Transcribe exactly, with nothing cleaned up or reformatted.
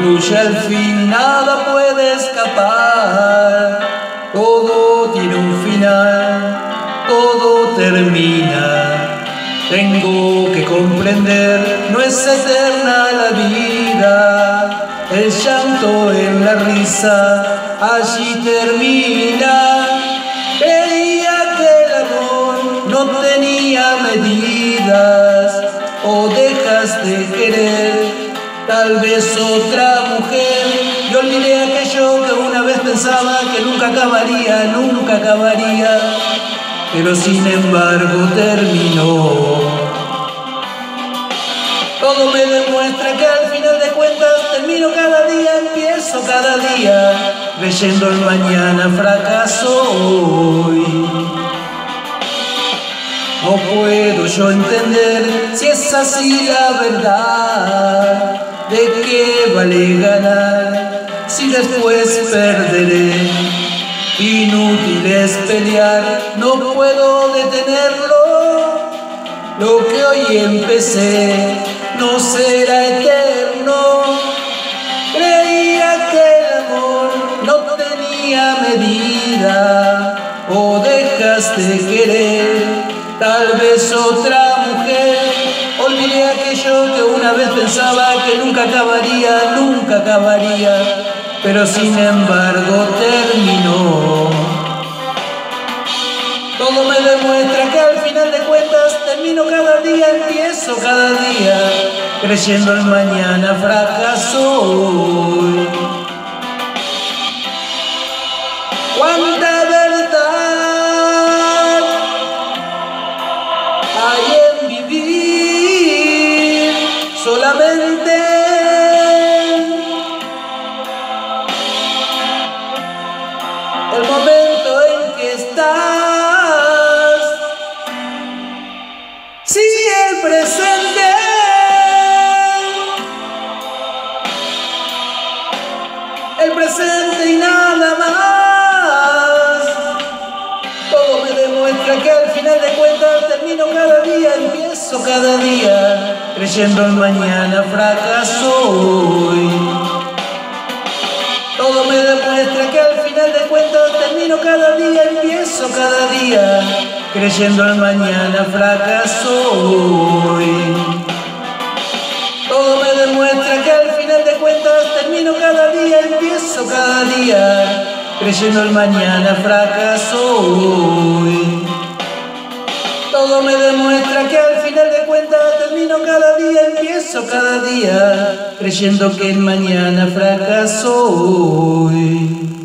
concluye al fin, nada puede escapar. Todo tiene un final, todo termina. Tengo que comprender, no es eterna la vida. El llanto en la risa, allí termina. Creía que el amor no tenía medidas. O dejas de querer, tal vez otra mujer. Y olvidé aquello que una vez pensaba que nunca acabaría, nunca acabaría. Pero sin embargo terminó. Todo me demuestra que al final de cuentas termino cada día, empiezo cada día, creyendo el mañana fracaso hoy. No puedo yo entender si es así la verdad. ¿De qué vale ganar si después perderé? Inútil es pelear, no puedo detenerlo. Lo que hoy empecé no será eterno. Creía que el amor no tenía medida. O dejas de querer, tal vez otra mujer. Olvidé aquello que una vez pensaba que nunca acabaría, nunca acabaría. Pero sin embargo terminó. Todo me demuestra que al final de cuentas termino cada día, empiezo cada día, creyendo el mañana fracaso hoy. ¿Cuánta verdad hay en vivir solamente? El momento en que estás, sí, el presente, el presente y nada más. Todo me demuestra que al final de cuentas termino cada día, empiezo cada día, creyendo el mañana fracaso hoy. Todo me demuestra que al final de cuentas termino cada día, empiezo cada día, creyendo el mañana fracaso hoy. Todo me demuestra que al final de cuentas termino cada día, empiezo cada día, creyendo el mañana fracaso hoy. Todo me demuestra que al final de cuentas termino cada día, empiezo cada día, creyendo que el mañana fracaso hoy.